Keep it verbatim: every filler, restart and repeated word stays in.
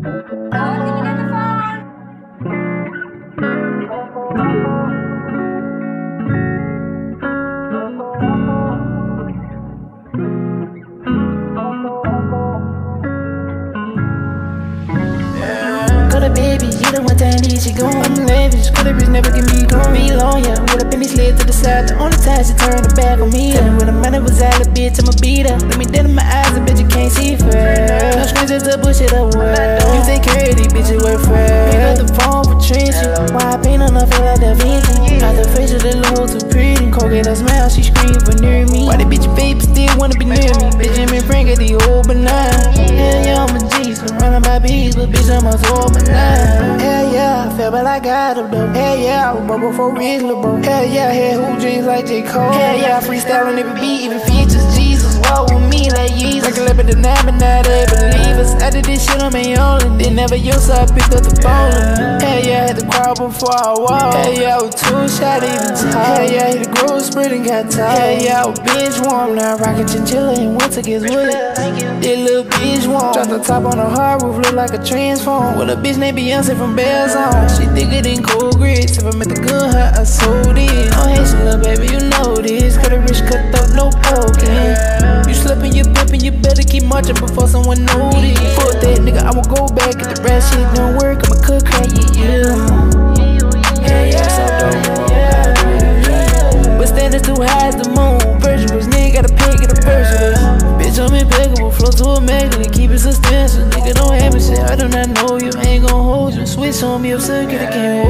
Baby, you the one time these she going. I'm lavish, Cutta Ricch never give me going. Be long, yeah, roll up in these legs to the side. The only time she turned her back on me. Tell me where the money was at, a bitch, I'ma beat her. Let me dead in my eyes, a bitch, you can't see fair. No screens just to push it up well. You take care of these bitches, work fair. Pick up the phone for Trinity. Why I paint on her, feel like Da Vinci. Out the face of the low too pretty. Colgate her smile, she scream for near me. Why the bitch baby still wanna be near me? Bitch, I'm in Frank at the old banana. Hell yeah, I'm a G, so running my beats, but bitch, I'm a soul banana. Hell yeah, I feel but I got him though. Hell yeah, I was bubble for real, little bro. Hell yeah, I had hoop dreams like J. Cole. Hell yeah, I freestyling every beat, even features. Jesus, walk with me like Jesus. Like a lip at the night, but now they believe us. I did this shit on my own, and they never used, so I picked up the phone. Hell yeah, I had to crawl before I walk. Hell yeah, I was too shot, even talk. Hell yeah, I hit the growth spread and got tired. Hell yeah, I was binge warm, now rockin' chinchilla and winter gets wood. That little bitch warm. Drop the top on the hard roof, look like a transform. With a bitch named Beyonce from Bells on. She thicker than cold grits. If I met the good her, I sold it. Oh, hey, little baby, you know this. Cutta Ricch cut up, no poking. You slippin', you pimpin', you better keep marching before someone notice. Fuck that nigga, I will go back if the rap shit don't work. I'ma cook crack, yeah, yeah. Yeah, yeah, so dope, yeah. But standards too high as the moon. Virtuous nigga gotta pay, get a purchase. Bitch, I'm impeccable, flow to immaculate, keep it substantial. Nigga, don't have me shit, I do not know you. I ain't gon' hold you. Switch on me, I'm circuit, I can't hold you.